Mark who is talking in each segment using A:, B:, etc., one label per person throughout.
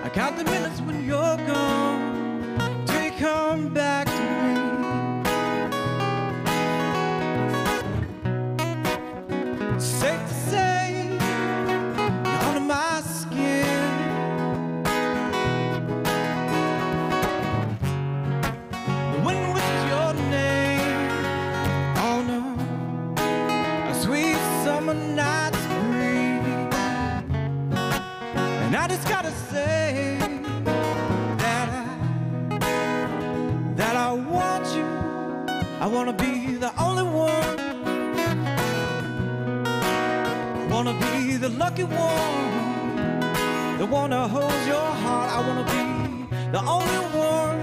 A: count the minutes when you're gone till you come back to me. Safe to say you're under my skin. The wind whispers your name on a sweet summer night's breeze, and I just gotta say that I want you. I wanna be the only one. I wanna be the lucky one, the one that holds your heart. I wanna be the only one.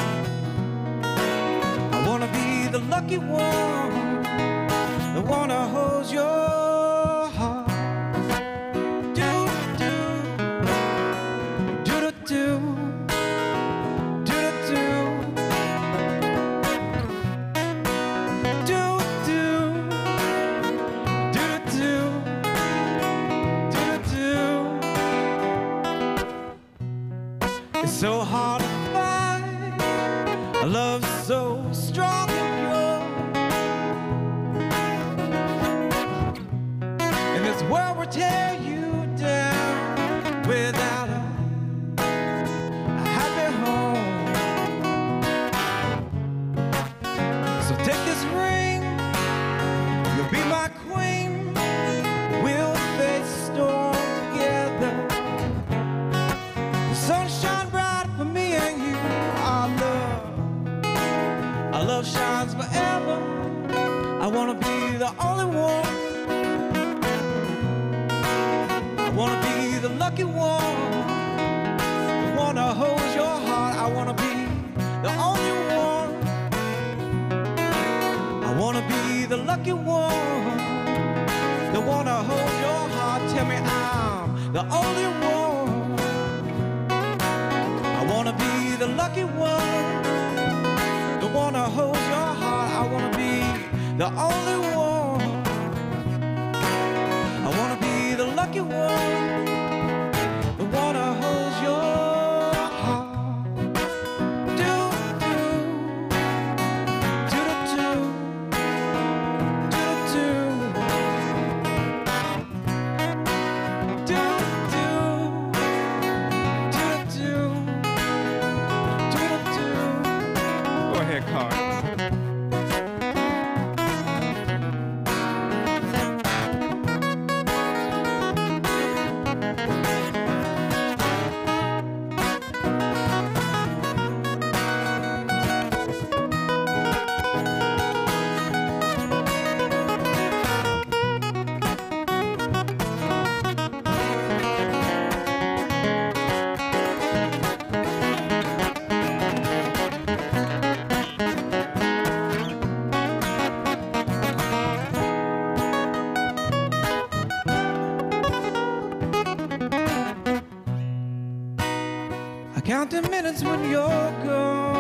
A: I wanna be the lucky one, the one that holds your heart. Do do do do do. It's so hard to find a love so strong and pure in this world will tear you down without a happy home. So take this ring, you'll be my queen. We'll face storm together. The sunshine bright for me and you. Our love shines forever. I wanna be the only one. I wanna be the lucky one, the one that holds your heart. I wanna be the only one. I wanna be the lucky one, the one that holds your heart. Tell me I'm the only one. I wanna be the lucky one, the one that holds your heart. I wanna be the only one. I wanna be the lucky one, the one that holds your heart. Do do do do do do do do do. Go ahead, Carl. I count the minutes when you're gone